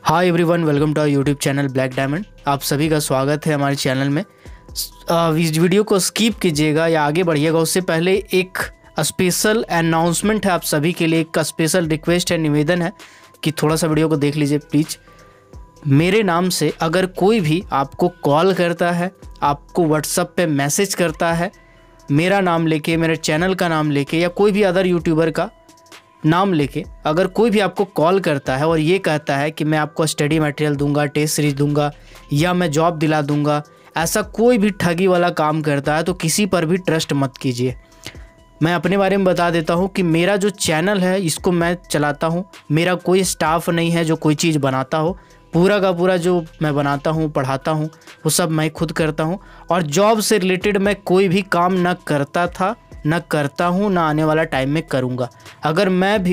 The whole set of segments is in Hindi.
Hi everyone, welcome to our YouTube channel black diamond. आप सभी का स्वागत है हमारे चैनल में। इस वीडियो को स्किप कीजिएगा या आगे बढ़िएगा उससे पहले एक स्पेशल अनाउंसमेंट है आप सभी के लिए। एक स्पेशल रिक्वेस्ट है, निवेदन है कि थोड़ा सा वीडियो को देख लीजिए प्लीज़। मेरे नाम से अगर कोई भी आपको कॉल करता है, आपको व्हाट्सएप पे मैसेज करता है, मेरा नाम लेके, मेरे चैनल का नाम लेके या कोई भी अदर यूट्यूबर का नाम लेके अगर कोई भी आपको कॉल करता है और ये कहता है कि मैं आपको स्टडी मटेरियल दूंगा, टेस्ट सीरीज दूंगा या मैं जॉब दिला दूंगा, ऐसा कोई भी ठगी वाला काम करता है तो किसी पर भी ट्रस्ट मत कीजिए। मैं अपने बारे में बता देता हूँ कि मेरा जो चैनल है इसको मैं चलाता हूँ। मेरा कोई स्टाफ नहीं है जो कोई चीज़ बनाता हो। पूरा का पूरा जो मैं बनाता हूँ, पढ़ाता हूँ, वो सब मैं खुद करता हूँ। और जॉब से रिलेटेड मैं कोई भी काम ना करता था, ना करता हूँ, ना आने वाला टाइम में करूँगा। अगर मैं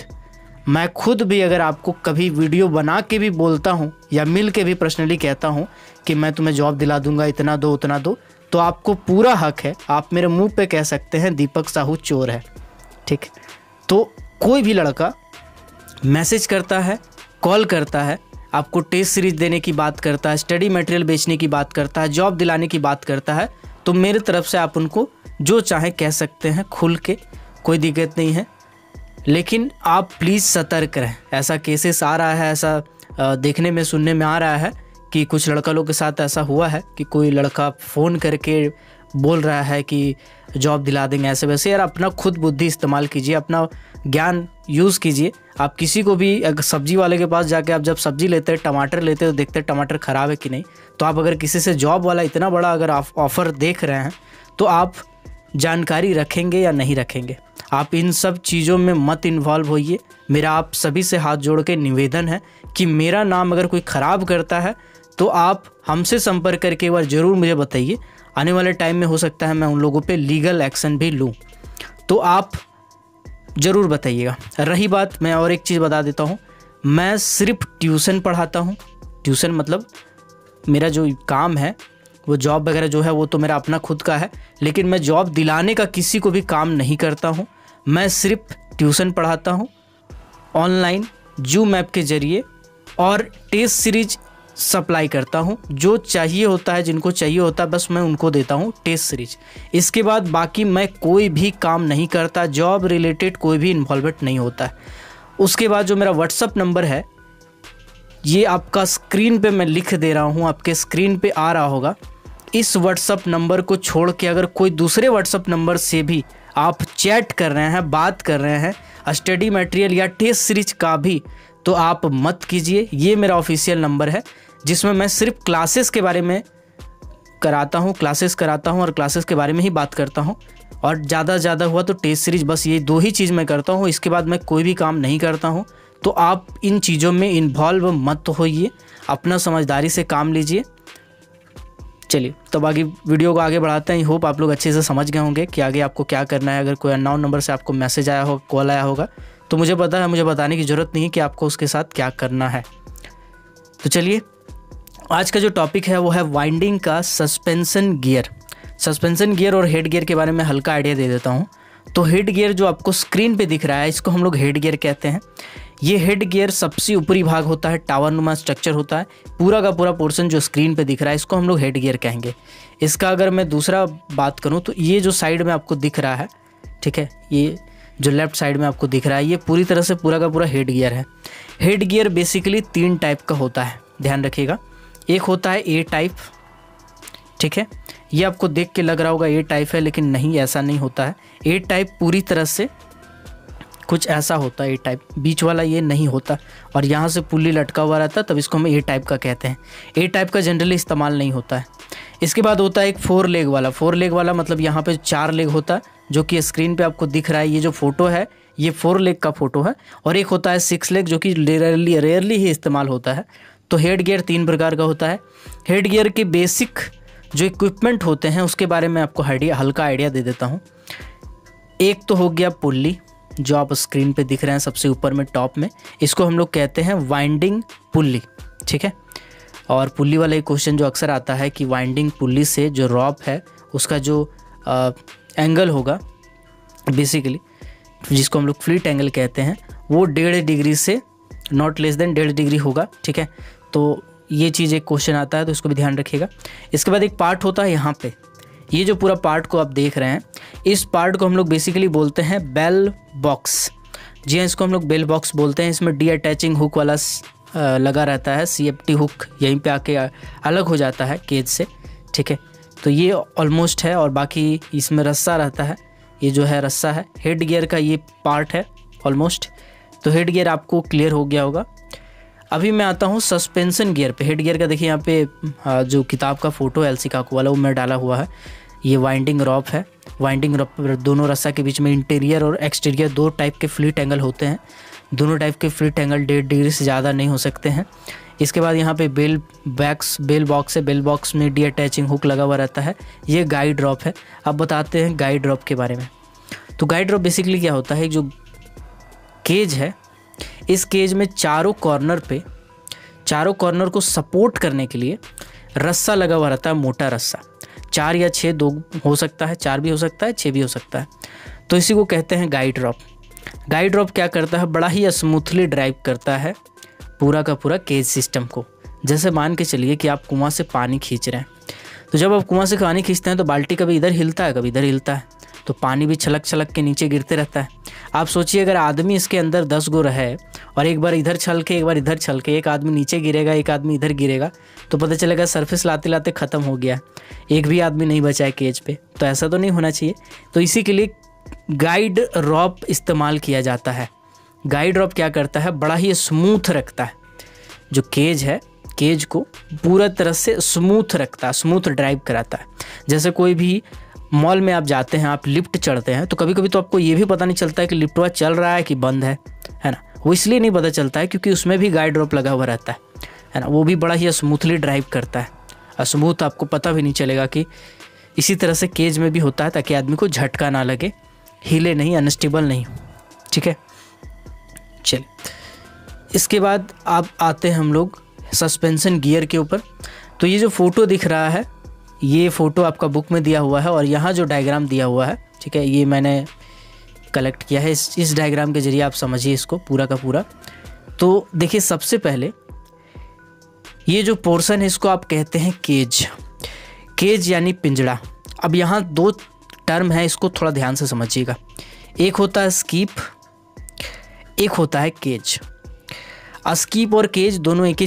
खुद भी अगर आपको कभी वीडियो बना के भी बोलता हूँ या मिल के भी पर्सनली कहता हूँ कि मैं तुम्हें जॉब दिला दूँगा, इतना दो उतना दो, तो आपको पूरा हक है, आप मेरे मुंह पे कह सकते हैं दीपक साहू चोर है। ठीक, तो कोई भी लड़का मैसेज करता है, कॉल करता है, आपको टेस्ट सीरीज देने की बात करता है, स्टडी मटेरियल बेचने की बात करता है, जॉब दिलाने की बात करता है, तो मेरी तरफ से आप उनको जो चाहे कह सकते हैं खुल के, कोई दिक्कत नहीं है। लेकिन आप प्लीज़ सतर्क रहें। ऐसा केसेस आ रहा है, ऐसा देखने में सुनने में आ रहा है कि कुछ लड़का लोग के साथ ऐसा हुआ है कि कोई लड़का फ़ोन करके बोल रहा है कि जॉब दिला देंगे, ऐसे वैसे। यार अपना खुद बुद्धि इस्तेमाल कीजिए, अपना ज्ञान यूज़ कीजिए। आप किसी को भी, अगर सब्जी वाले के पास जाके आप जब सब्जी लेते हैं, टमाटर लेते हैं, तो देखते हैं टमाटर ख़राब है कि नहीं। तो आप अगर किसी से जॉब वाला इतना बड़ा अगर आप ऑफ़र देख रहे हैं तो आप जानकारी रखेंगे या नहीं रखेंगे। आप इन सब चीज़ों में मत इन्वॉल्व होइए। मेरा आप सभी से हाथ जोड़ के निवेदन है कि मेरा नाम अगर कोई ख़राब करता है तो आप हमसे संपर्क करके एक बार ज़रूर मुझे बताइए। आने वाले टाइम में हो सकता है मैं उन लोगों पे लीगल एक्शन भी लूँ, तो आप ज़रूर बताइएगा। रही बात, मैं और एक चीज़ बता देता हूँ, मैं सिर्फ ट्यूशन पढ़ाता हूँ। ट्यूशन मतलब मेरा जो काम है, वो जॉब वगैरह जो है वो तो मेरा अपना खुद का है, लेकिन मैं जॉब दिलाने का किसी को भी काम नहीं करता हूँ। मैं सिर्फ ट्यूशन पढ़ाता हूँ ऑनलाइन जूम ऐप के ज़रिए, और टेस्ट सीरीज सप्लाई करता हूँ। जो चाहिए होता है, जिनको चाहिए होता है, बस मैं उनको देता हूँ टेस्ट सीरीज। इसके बाद बाकी मैं कोई भी काम नहीं करता, जॉब रिलेटेड कोई भी इन्वॉल्वमेंट नहीं होता है। उसके बाद जो मेरा व्हाट्सअप नंबर है, ये आपका स्क्रीन पे मैं लिख दे रहा हूँ, आपके स्क्रीन पे आ रहा होगा। इस व्हाट्सअप नंबर को छोड़ के अगर कोई दूसरे व्हाट्सअप नंबर से भी आप चैट कर रहे हैं, बात कर रहे हैं स्टडी मटेरियल या टेस्ट सीरीज का भी, तो आप मत कीजिए। ये मेरा ऑफिशियल नंबर है जिसमें मैं सिर्फ क्लासेस के बारे में क्लासेस कराता हूँ और क्लासेस के बारे में ही बात करता हूँ। और ज़्यादा हुआ तो टेस्ट सीरीज, बस ये दो ही चीज़ मैं करता हूँ। इसके बाद मैं कोई भी काम नहीं करता हूँ। तो आप इन चीज़ों में इन्वॉल्व मत होइए, अपना समझदारी से काम लीजिए। चलिए तब आगे वीडियो को आगे बढ़ाते हैं। होप आप लोग अच्छे से समझ गए होंगे कि आगे आपको क्या करना है। अगर कोई अननोन नंबर से आपको मैसेज आया हो, कॉल आया होगा, तो मुझे पता है, मुझे बताने की ज़रूरत नहीं है कि आपको उसके साथ क्या करना है। तो चलिए, आज का जो टॉपिक है वो है वाइंडिंग का सस्पेंशन गियर और हेड गियर के बारे में हल्का आइडिया दे देता हूँ। तो हेड गियर जो आपको स्क्रीन पे दिख रहा है, इसको हम लोग हेड गियर कहते हैं। ये हेड गियर सबसे ऊपरी भाग होता है, टावरनुमा स्ट्रक्चर होता है। पूरा का पूरा पोर्शन जो स्क्रीन पे दिख रहा है, इसको हम लोग हेड गियर कहेंगे। इसका अगर मैं दूसरा बात करूँ तो ये जो साइड में आपको दिख रहा है, ठीक है, ये जो लेफ्ट साइड में आपको दिख रहा है, ये पूरी तरह से पूरा का पूरा हेड गियर है। हेड गियर बेसिकली 3 टाइप का होता है, ध्यान रखिएगा। एक होता है ए टाइप, ठीक है, ये आपको देख के लग रहा होगा ए टाइप है, लेकिन नहीं, ऐसा नहीं होता है। ए टाइप पूरी तरह से कुछ ऐसा होता है, ए टाइप बीच वाला ये नहीं होता, और यहाँ से पुल्ली लटका हुआ रहता है, तब इसको हम ए टाइप का कहते हैं। ए टाइप का जनरली इस्तेमाल नहीं होता है। इसके बाद होता है एक 4 लेग वाला, मतलब यहाँ पे 4 लेग होता है, जो कि स्क्रीन पे आपको दिख रहा है। ये जो फोटो है ये 4 लेग का फोटो है। और एक होता है 6 लेग, जो कि रेयरली ही इस्तेमाल होता है। तो हेड गियर 3 प्रकार का होता है। हेड गियर के बेसिक जो इक्विपमेंट होते हैं उसके बारे में आपको हल्का आइडिया दे देता हूँ। एक तो हो गया पुल्ली, जो आप स्क्रीन पे दिख रहे हैं सबसे ऊपर में, टॉप में। इसको हम लोग कहते हैं वाइंडिंग पुल्ली, ठीक है। और पुल्ली वाला एक क्वेश्चन जो अक्सर आता है कि वाइंडिंग पुल्ली से जो रॉप है उसका जो एंगल होगा बेसिकली, जिसको हम लोग फ्लीट एंगल कहते हैं, वो 1.5 डिग्री से नॉट लेस देन 1.5 डिग्री होगा, ठीक है। तो ये चीज़ एक क्वेश्चन आता है, तो इसको भी ध्यान रखिएगा। इसके बाद एक पार्ट होता है यहाँ पे, ये जो पूरा पार्ट को आप देख रहे हैं, इस पार्ट को हम लोग बेसिकली बोलते हैं बेल बॉक्स। जी हाँ, इसको हम लोग बेल बॉक्स बोलते हैं। इसमें डी अटैचिंग हुक वाला लगा रहता है, CFT हुक यहीं पे आके अलग हो जाता है केज से, ठीक है। तो ये ऑलमोस्ट है, और बाकी इसमें रस्सा रहता है, ये जो है रस्सा है। हेड गियर का ये पार्ट है ऑलमोस्ट। तो हेड गियर आपको क्लियर हो गया होगा। अभी मैं आता हूँ सस्पेंशन गियर पे। हेड गियर का देखिए यहाँ पे जो किताब का फ़ोटो एल सिकागो वाला वो मैं डाला हुआ है। ये वाइंडिंग रॉप है। वाइंडिंग रॉप पर दोनों रस्सा के बीच में इंटीरियर और एक्सटीरियर 2 टाइप के फ्लीट एंगल होते हैं। दोनों टाइप के फ्लीट एंगल 1.5 डिग्री से ज़्यादा नहीं हो सकते हैं। इसके बाद यहाँ पे बेल बॉक्स है। बेल बॉक्स में डी अटैचिंग हुक लगा हुआ रहता है। ये गाइड ड्रॉप है। अब बताते हैं गाइड ड्रॉप के बारे में। तो गाइड ड्रॉप बेसिकली क्या होता है, जो केज है, इस केज में चारों कॉर्नर को सपोर्ट करने के लिए रस्सा लगा हुआ रहता है, मोटा रस्सा। 4 या 6 2 हो सकता है, 4 भी हो सकता है, 6 भी हो सकता है। तो इसी को कहते हैं गाइड ड्रॉप। गाइड ड्रॉप क्या करता है, बड़ा ही स्मूथली ड्राइव करता है पूरा का पूरा केज सिस्टम को। जैसे मान के चलिए कि आप कुआं से पानी खींच रहे हैं, तो जब आप कुआं से पानी खींचते हैं तो बाल्टी कभी इधर हिलता है, कभी इधर हिलता है, तो पानी भी छलक छलक के नीचे गिरते रहता है। आप सोचिए अगर आदमी इसके अंदर 10 गो रहे और एक बार इधर छल के एक बार इधर छल के, एक आदमी नीचे गिरेगा एक आदमी इधर गिरेगा, तो पता चलेगा सरफेस लाते लाते ख़त्म हो गया, एक भी आदमी नहीं बचा है केज पे। तो ऐसा तो नहीं होना चाहिए। तो इसी के लिए गाइड रॉप इस्तेमाल किया जाता है। गाइड रॉप क्या करता है, बड़ा ही स्मूथ रखता है जो केज है, केज को पूरा तरह से स्मूथ रखता है, स्मूथ ड्राइव कराता है। जैसे कोई भी मॉल में आप जाते हैं, आप लिफ्ट चढ़ते हैं, तो कभी कभी तो आपको ये भी पता नहीं चलता है कि लिफ्टवा चल रहा है कि बंद है ना। वो इसलिए नहीं पता चलता है क्योंकि उसमें भी गाइड रॉप लगा हुआ रहता है ना। वो भी बड़ा ही स्मूथली ड्राइव करता है, और स्मूथ आपको पता भी नहीं चलेगा कि इसी तरह से केज में भी होता है, ताकि आदमी को झटका ना लगे, हिले नहीं, अनस्टेबल नहीं, ठीक है। चलिए, इसके बाद आप आते हैं हम लोग सस्पेंशन गियर के ऊपर। तो ये जो फ़ोटो दिख रहा है, ये फ़ोटो आपका बुक में दिया हुआ है, और यहाँ जो डायग्राम दिया हुआ है, ठीक है, ये मैंने कलेक्ट किया है। इस डायग्राम के ज़रिए आप समझिए इसको पूरा का पूरा। तो देखिए, सबसे पहले ये जो पोर्शन है इसको आप कहते हैं केज। केज यानी पिंजड़ा। अब यहाँ 2 टर्म है, इसको थोड़ा ध्यान से समझिएगा। एक होता है स्कीप, एक होता है केज। स्कीप और केज दोनों एक ही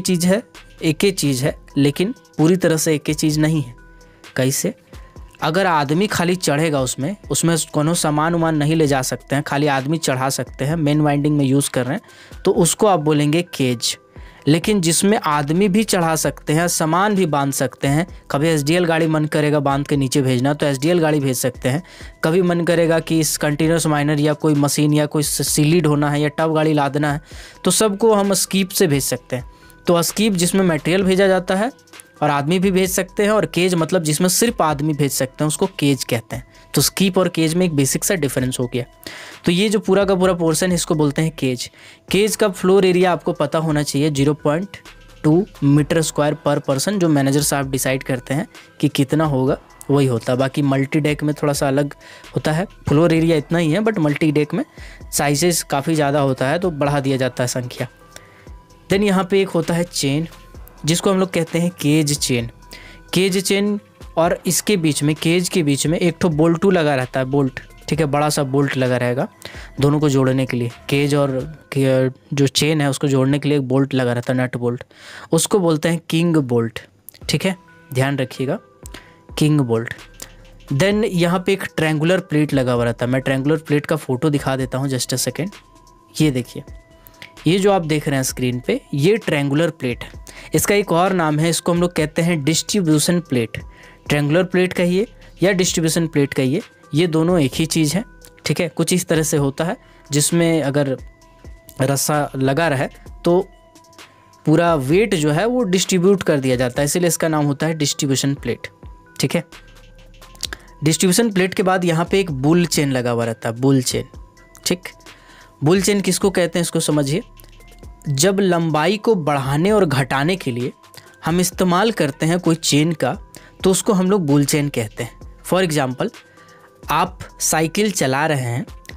चीज़ है, लेकिन पूरी तरह से एक ही चीज़ नहीं है। कैसे? अगर आदमी खाली चढ़ेगा उसमें कोनो सामान उमान नहीं ले जा सकते हैं, खाली आदमी चढ़ा सकते हैं, मेन वाइंडिंग में यूज़ कर रहे हैं, तो उसको आप बोलेंगे केज। लेकिन जिसमें आदमी भी चढ़ा सकते हैं, सामान भी बांध सकते हैं, कभी SDL गाड़ी मन करेगा बांध के नीचे भेजना तो SDL गाड़ी भेज सकते हैं। कभी मन करेगा कि इस कंटीन्यूअस माइनर या कोई मशीन या कोई सीलीड होना है या टब गाड़ी लादना है, तो सबको हम स्कीप से भेज सकते हैं। तो स्कीप जिसमें मटेरियल भेजा जाता है और आदमी भी भेज सकते हैं, और केज मतलब जिसमें सिर्फ आदमी भेज सकते हैं, उसको केज कहते हैं। तो स्कीप और केज में एक बेसिक सा डिफरेंस हो गया। तो ये जो पूरा का पूरा पोर्शन है इसको बोलते हैं केज। केज का फ्लोर एरिया आपको पता होना चाहिए 0.2 मीटर स्क्वायर पर पर्सन, जो मैनेजर साहब डिसाइड करते हैं कि कितना होगा वही होता है। बाकी मल्टी डेक में थोड़ा सा अलग होता है, फ्लोर एरिया इतना ही है, बट मल्टी डेक में साइजेस काफ़ी ज़्यादा होता है तो बढ़ा दिया जाता है संख्या। देन यहाँ पे एक होता है चेन, जिसको हम लोग कहते हैं केज चेन। केज चेन और इसके बीच में, केज के बीच में एक ठो बोल्टू लगा रहता है, बोल्ट, ठीक है, बड़ा सा बोल्ट लगा रहेगा दोनों को जोड़ने के लिए। केज और जो चेन है उसको जोड़ने के लिए एक बोल्ट लगा रहता है, नट बोल्ट, उसको बोलते हैं किंग बोल्ट, ठीक है, ध्यान रखिएगा, किंग बोल्ट। देन यहाँ पे एक ट्रायंगुलर प्लेट लगा हुआ रहता है। मैं ट्रायंगुलर प्लेट का फ़ोटो दिखा देता हूँ, जस्ट अ सेकेंड। ये देखिए, ये जो आप देख रहे हैं स्क्रीन पे, ये ट्रायंगुलर प्लेट है। इसका एक और नाम है, इसको हम लोग कहते हैं डिस्ट्रीब्यूशन प्लेट। ट्रायंगुलर प्लेट कहिए या डिस्ट्रीब्यूशन प्लेट कहिए, ये दोनों एक ही चीज़ है, ठीक है। कुछ इस तरह से होता है जिसमें अगर रस्सा लगा रहे तो पूरा वेट जो है वो डिस्ट्रीब्यूट कर दिया जाता है, इसीलिए इसका नाम होता है डिस्ट्रीब्यूशन प्लेट, ठीक है। डिस्ट्रीब्यूशन प्लेट के बाद यहाँ पे एक बुल चेन लगा हुआ रहता है, बुल चेन, ठीक। बुल चेन किसको कहते हैं इसको समझिए। जब लंबाई को बढ़ाने और घटाने के लिए हम इस्तेमाल करते हैं कोई चेन का, तो उसको हम लोग बुल चेन कहते हैं। फॉर एग्जांपल, आप साइकिल चला रहे हैं,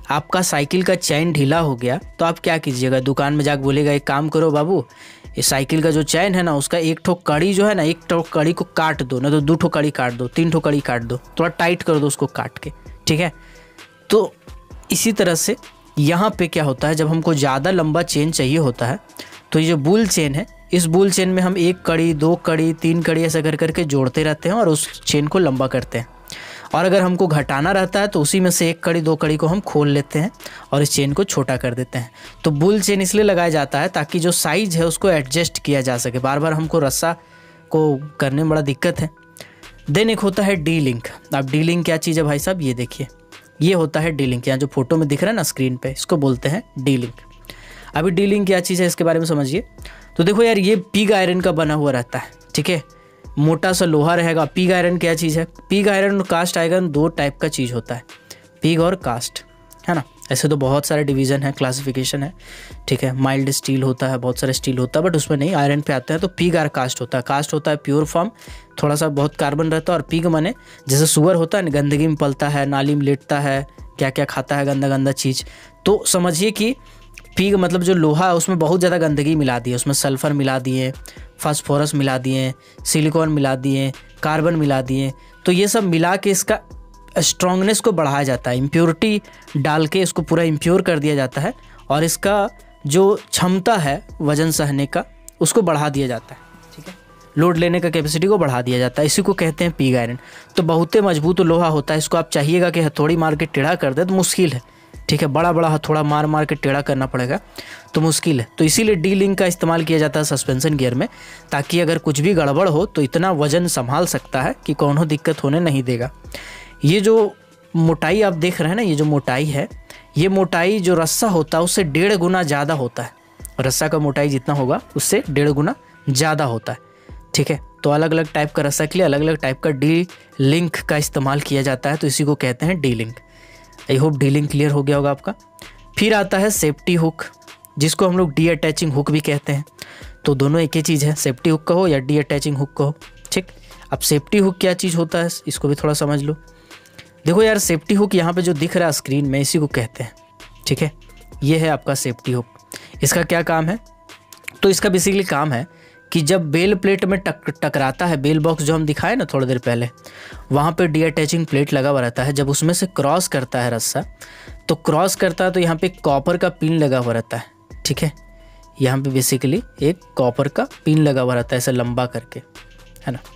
आपका साइकिल का चैन ढीला हो गया तो आप क्या कीजिएगा, दुकान में जाकर बोलेगा एक काम करो बाबू, ये साइकिल का जो चैन है ना उसका एक ठो कड़ी जो है ना, एक ठो कड़ी को काट दो, ना तो 2 ठो कड़ी काट दो, 3 ठो कड़ी काट दो, थोड़ा टाइट कर दो उसको काट के, ठीक है। तो इसी तरह से यहाँ पे क्या होता है, जब हमको ज़्यादा लंबा चेन चाहिए होता है तो ये जो बुल चेन है, इस बुल चेन में हम 1 कड़ी 2 कड़ी 3 कड़ी ऐसा कर करके जोड़ते रहते हैं और उस चेन को लंबा करते हैं। और अगर हमको घटाना रहता है तो उसी में से 1 कड़ी 2 कड़ी को हम खोल लेते हैं और इस चेन को छोटा कर देते हैं। तो बुल चेन इसलिए लगाया जाता है ताकि जो साइज है उसको एडजस्ट किया जा सके, बार बार हमको रस्सा को करने में बड़ा दिक्कत है। देन एक होता है डी लिंक। अब डी लिंक क्या चीज़ है भाई साहब, ये देखिए, ये होता है डी लिंक। यहाँ जो फोटो में दिख रहा है ना स्क्रीन पे, इसको बोलते हैं डी लिंक। अभी डी लिंक क्या चीज़ है इसके बारे में समझिए। तो देखो यार, ये पिग आयरन का बना हुआ रहता है, ठीक है, मोटा सा लोहा रहेगा। पिग आयरन क्या चीज़ है, पिग आयरन और कास्ट आयरन 2 टाइप का चीज़ होता है, पिग और कास्ट, है ना। ऐसे तो बहुत सारे डिवीज़न है, क्लासिफिकेशन है, ठीक है। माइल्ड स्टील होता है, बहुत सारे स्टील होता है, बट उसमें नहीं, आयरन पे आते हैं तो पिग और कास्ट होता है। कास्ट होता है प्योर फॉर्म, थोड़ा सा बहुत कार्बन रहता है, और पिग माने जैसे सुअर होता है ना, गंदगी में पलता है, नाली में लेटता है, क्या क्या खाता है गंदा गंदा चीज़। तो समझिए कि पिग मतलब जो लोहा है उसमें बहुत ज़्यादा गंदगी मिला दी है, उसमें सल्फ़र मिला दिए, फास्फोरस मिला दिए, सिलिकॉन मिला दिए, कार्बन मिला दिए। तो ये सब मिला के इसका स्ट्रॉन्गनेस को बढ़ाया जाता है, इम्प्योरिटी डाल के इसको पूरा इम्प्योर कर दिया जाता है, और इसका जो क्षमता है वज़न सहने का उसको बढ़ा दिया जाता है, ठीक है, लोड लेने का कैपेसिटी को बढ़ा दिया जाता है। इसी को कहते हैं पिग आयरन। तो बहुत मजबूत लोहा होता है, इसको आप चाहिएगा कि हथौड़ी मार के टेढ़ा कर दे तो मुश्किल है, ठीक है, बड़ा बड़ा हथौड़ा मार मार के टेढ़ा करना पड़ेगा तो मुश्किल है। तो इसीलिए डी लिंक का इस्तेमाल किया जाता है सस्पेंशन गियर में, ताकि अगर कुछ भी गड़बड़ हो तो इतना वजन संभाल सकता है कि कौनो दिक्कत होने नहीं देगा। ये जो मोटाई आप देख रहे हैं ना, ये जो मोटाई है, ये मोटाई जो रस्सा होता है उससे 1.5 गुना ज़्यादा होता है। रस्सा का मोटाई जितना होगा उससे 1.5 गुना ज़्यादा होता है, ठीक है। तो अलग अलग टाइप का रस्सा के लिए अलग अलग टाइप का डी लिंक का इस्तेमाल किया जाता है, तो इसी को कहते हैं D link. I hope delink clear हो गया होगा आपका। फिर आता है सेफ्टी हुक, जिसको हम लोग डी अटैचिंग हुक भी कहते हैं। तो दोनों एक ही चीज़ है, सेफ्टी हुक कहो या डी अटैचिंग हुक कहो, ठीक। अब सेफ्टी हुक क्या चीज़ होता है इसको भी थोड़ा समझ लो। देखो यार, सेफ्टी हुक यहाँ पे जो दिख रहा है स्क्रीन में, इसी को कहते हैं, ठीक है। ये है आपका सेफ्टी हुक। इसका क्या काम है, तो इसका बेसिकली काम है कि जब बेल प्लेट में टकराता है, बेल बॉक्स जो हम दिखाए ना थोड़ी देर पहले, वहाँ पे डी अटैचिंग प्लेट लगा हुआ रहता है। जब उसमें से क्रॉस करता है रस्सा, तो क्रॉस करता है तो यहाँ पे कॉपर का पिन लगा हुआ रहता है, ठीक है। यहाँ पे बेसिकली एक कॉपर का पिन लगा हुआ रहता है ऐसा लंबा करके, है ना।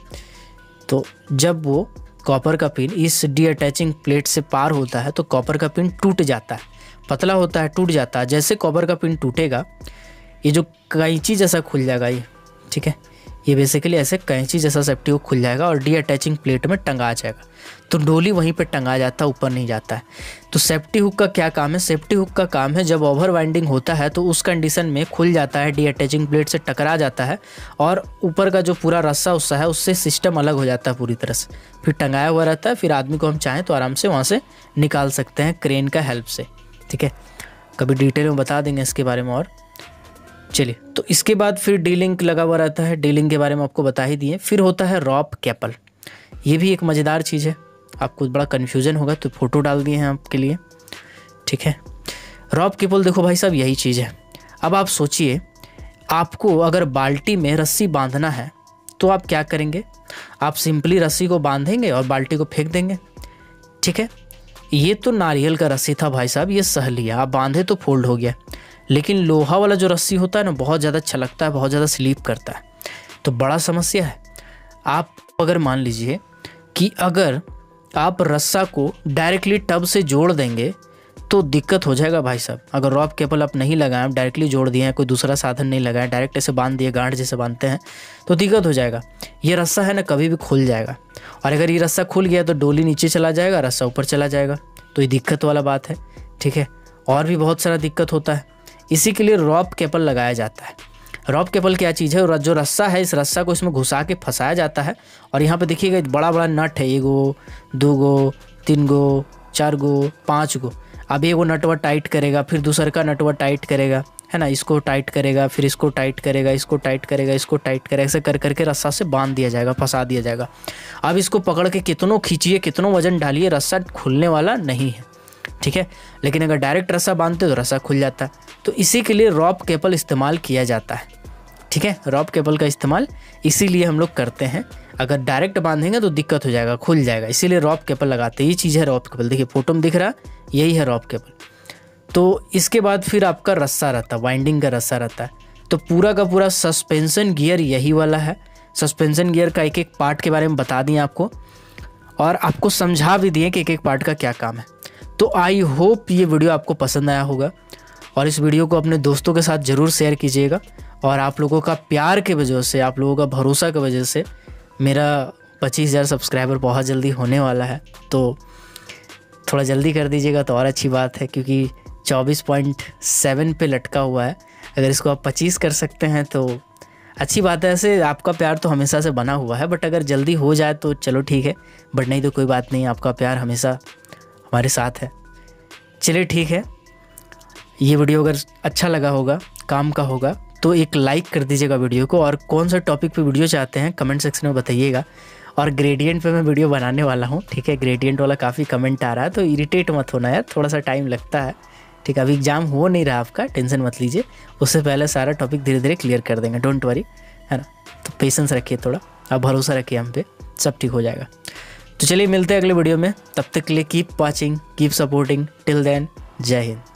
तो जब वो कॉपर का पिन इस डी अटैचिंग प्लेट से पार होता है तो कॉपर का पिन टूट जाता है, पतला होता है, टूट जाता है। जैसे कॉपर का पिन टूटेगा, ये जो कैंची जैसा खुल जाएगा ये, ठीक है, ये बेसिकली ऐसे कैंची जैसा सेफ्टी हुक खुल जाएगा और डी अटैचिंग प्लेट में टंगा जाएगा। तो डोली वहीं पे टंगा जाता है, ऊपर नहीं जाता है। तो सेफ्टी हुक का क्या काम है, सेफ्टी हुक का काम है जब ओवर वाइंडिंग होता है तो उस कंडीशन में खुल जाता है, डी अटैचिंग प्लेट से टकरा जाता है, और ऊपर का जो पूरा रस्सा उससा है उससे सिस्टम अलग हो जाता है पूरी तरह से, फिर टंगाया हुआ रहता है। फिर आदमी को हम चाहें तो आराम से वहाँ से निकाल सकते हैं क्रेन का हेल्प से, ठीक है। कभी डिटेल में बता देंगे इसके बारे में और। चलिए, तो इसके बाद फिर डी लिंक लगा हुआ रहता है, डी लिंक के बारे में आपको बता ही दिए। फिर होता है रॉप कैपल। ये भी एक मज़ेदार चीज़ है, आपको बड़ा कन्फ्यूज़न होगा तो फोटो डाल दिए हैं आपके लिए, ठीक है। रॉप कैपल देखो भाई साहब, यही चीज़ है। अब आप सोचिए, आपको अगर बाल्टी में रस्सी बांधना है तो आप क्या करेंगे, आप सिंपली रस्सी को बांधेंगे और बाल्टी को फेंक देंगे, ठीक है। ये तो नारियल का रस्सी था भाई साहब, ये सह लिया, आप बांधे तो फोल्ड हो गया। लेकिन लोहा वाला जो रस्सी होता है ना, बहुत ज़्यादा छलकता है, बहुत ज़्यादा स्लीप करता है, तो बड़ा समस्या है। आप अगर मान लीजिए कि अगर आप रस्सा को डायरेक्टली टब से जोड़ देंगे तो दिक्कत हो जाएगा भाई साहब। अगर रॉप केबल आप नहीं लगाएं, आप डायरेक्टली जोड़ दिए हैं, कोई दूसरा साधन नहीं लगाया, डायरेक्ट ऐसे बांध दिए, गांठ जैसे बांधते हैं, तो दिक्कत हो जाएगा। ये रस्सा है ना, कभी भी खुल जाएगा, और अगर ये रस्सा खुल गया तो डोली नीचे चला जाएगा, रस्सा ऊपर चला जाएगा, तो ये दिक्कत वाला बात है, ठीक है। और भी बहुत सारा दिक्कत होता है, इसी के लिए रॉप केबल लगाया जाता है। रॉप केबल क्या चीज़ है, जो रस्सा है, इस रस्सा को इसमें घुसा के फंसाया जाता है, और यहाँ पे देखिएगा बड़ा बड़ा नट है, 1 गो 2 गो 3 गो 4 गो 5 गो। अब एगो नटवा टाइट करेगा, फिर दूसर का नटवा टाइट करेगा, है ना, इसको टाइट करेगा, फिर इसको टाइट करेगा, इसको टाइट करेगा, इसको टाइट करेगा, ऐसे कर करके रस्सा से बांध दिया जाएगा, फंसा दिया जाएगा। अब इसको पकड़ के कितनों खींचिए, कितनों वजन डालिए, रस्सा खुलने वाला नहीं है। ठीक है। लेकिन अगर डायरेक्ट रस्सा बांधते हो तो रस्सा खुल जाता है। तो इसी के लिए रॉप केबल इस्तेमाल किया जाता है, ठीक है। रॉप केबल का इस्तेमाल इसीलिए हम लोग करते हैं। अगर डायरेक्ट बांधेंगे तो दिक्कत हो जाएगा, खुल जाएगा, इसीलिए रॉप केबल लगाते हैं। ये चीज़ है रॉप केबल, देखिए फोटो में दिख रहा, यही है रॉप केबल। तो इसके बाद फिर आपका रस्सा रहता है, वाइंडिंग का रस्सा रहता है। तो पूरा का पूरा सस्पेंशन गियर यही वाला है। सस्पेंशन गियर का एक एक पार्ट के बारे में बता दिए आपको, और आपको समझा भी दिए कि एक एक पार्ट का क्या काम है। तो आई होप ये वीडियो आपको पसंद आया होगा, और इस वीडियो को अपने दोस्तों के साथ ज़रूर शेयर कीजिएगा। और आप लोगों का प्यार के वजह से, आप लोगों का भरोसा की वजह से मेरा 25,000 सब्सक्राइबर बहुत जल्दी होने वाला है। तो थोड़ा जल्दी कर दीजिएगा तो और अच्छी बात है, क्योंकि 24.7 पे लटका हुआ है। अगर इसको आप 25 कर सकते हैं तो अच्छी बात है। ऐसे आपका प्यार तो हमेशा से बना हुआ है, बट अगर जल्दी हो जाए तो चलो ठीक है, बट नहीं तो कोई बात नहीं, आपका प्यार हमेशा हमारे साथ है। चलिए ठीक है, ये वीडियो अगर अच्छा लगा होगा, काम का होगा, तो एक लाइक कर दीजिएगा वीडियो को। और कौन सा टॉपिक पे वीडियो चाहते हैं कमेंट सेक्शन में बताइएगा। और ग्रेडियंट पे मैं वीडियो बनाने वाला हूँ, ठीक है। ग्रेडियंट वाला काफ़ी कमेंट आ रहा है, तो इरिटेट मत होना यार, थोड़ा सा टाइम लगता है, ठीक है। अभी एग्जाम हो नहीं रहा आपका, टेंशन मत लीजिए, उससे पहले सारा टॉपिक धीरे धीरे क्लियर कर देंगे, डोंट वरी, है ना। तो पेशेंस रखिए थोड़ा, आप भरोसा रखिए हम पे, सब ठीक हो जाएगा। तो चलिए मिलते हैं अगले वीडियो में, तब तक के लिए keep watching, keep supporting, till then जय हिंद।